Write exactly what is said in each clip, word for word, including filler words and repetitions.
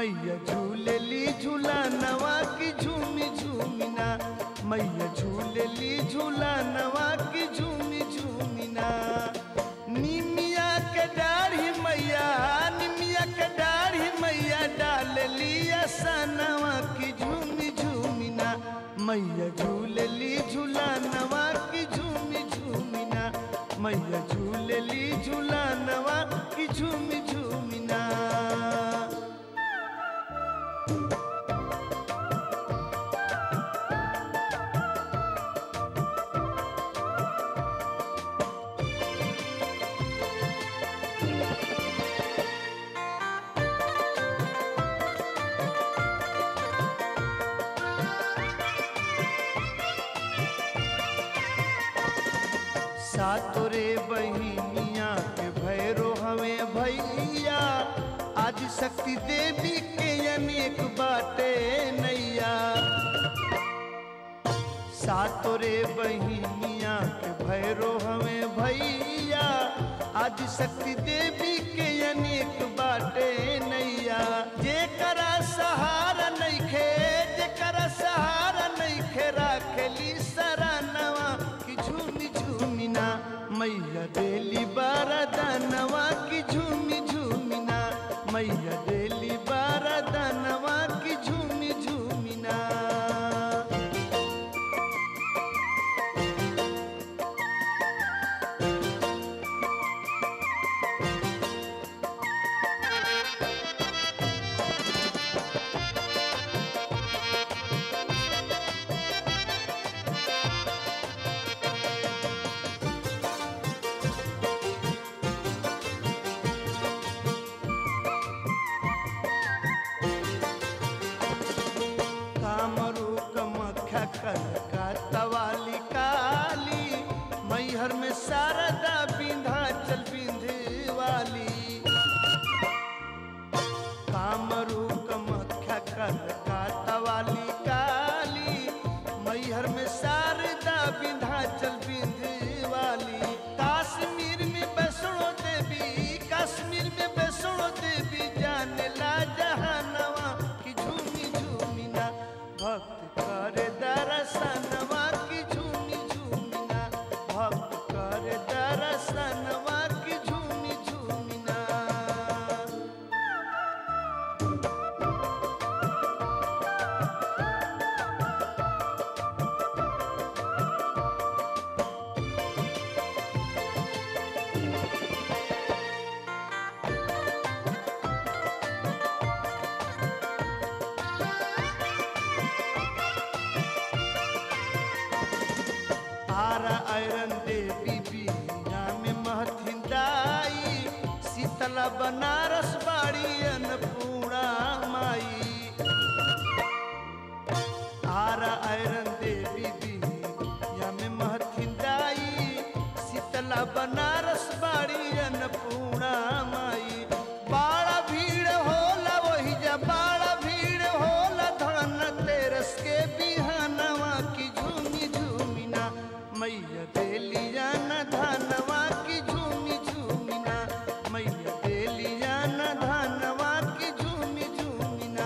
मैया झूलेली झूलानवा की झूमी झूमिना, मैया झूलेली झूलानवा की झूमी झूमिना। निमिया के डाढ़ी मैया, निमिया के डाढ़ी मैया डालली असनवा की झूमी झूमिना, मैया झूलेली झूलानवा की झूमी झूमिना, मैया झूलेली झूलानवा की झूमी झूमिना। सातोरे बहिनिया के भैरो हवे भैया, आदि शक्ति देवी के अनेक बाटे नैया। सातोरे बहिनिया के भैरो हवे भैया, आदि शक्ति देवी के अनेक बाटे नैया। जेकरा सहारा नइखे, जेकरा सहारा नइखे राखेली सरानवा की झूमी झूमिना, मैया देली बारदानवा की झूमी झूमिना, मैया देली बारदानवा की झूमी झूमिना। कलकत्तावाली काली, मैहर में शारदा विंध्याचल विंध्यवाली। कामरू कामाख्या कलकत्तावाली काली, मैहर में शारदा विंध्याचल विंध्यवाली। कश्मीर में वैष्णो देवी, कश्मीर में वैष्णो देवी जाने ला जहानवा की झूमी झूमिना, भक्त करे दर्शनवा की झूमी झूमिना, भक्त करे दर्शनवा की झूमी झूमिना। आरा आयरन देवी बिया में महथिन दाई, शीतला बनारस बाड़ी अन्नपूर्णा माई। आरा आयरन देवी बिया में महथिन दाई, शीतला बनारस बाड़ी अन्नपूर्णा माई। बाड़ा भीड़ होला वही जा, बाड़ा भीड़ होला धन तेरस के बिहानवा की झूमी झूमिना, मैया देलिया न धनवा की झूमी झूमिना, मैया देलिया न धनवा की झूमी झूमिना।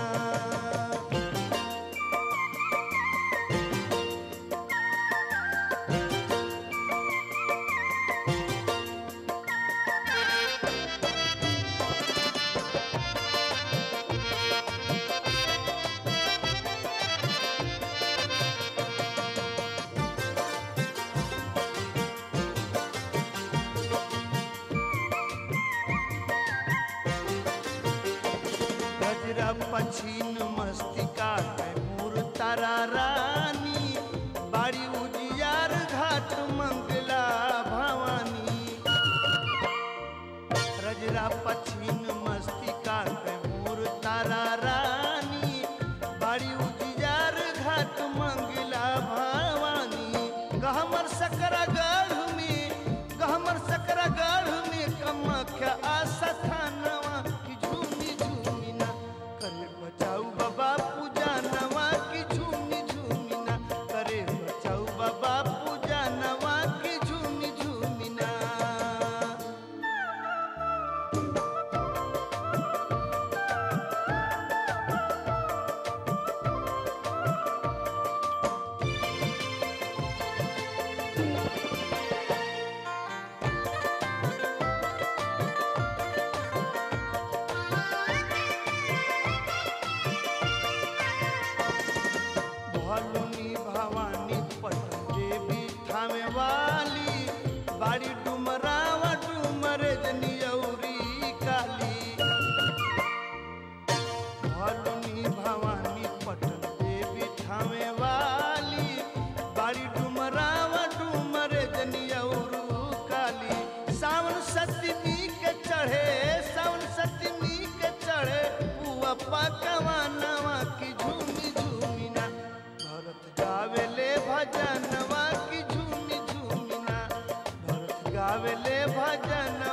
गजरा पछीन मस्तिका कैमूर तारा रानी, बाड़ी उजियार घाट मंगला भवानी। गजरा पछीन मस्तिका कैमूर तारा रानी, बाड़ी उजियार घाट मंगला भवानी। गहमर सकरा गढ़ में, गहमर सकरा गढ़ में कामाख्या आस्था थानवा की झूमी झूमिना, करे बचाऊ बाबा। बाड़ी डुमरावा डुमरे जनियौरी काली भलुनी भवानी पटन देवी ठावे वाली बाड़ी डुमरावा डुमरे जनियौरू काली सावन सतमी के चढ़े सावन सतमी के चढ़े पुआ पकवा नवा की झूमी झूमी ना भरत गावेले भजनवा की झूमी झूमी ना भरत गावेले भजन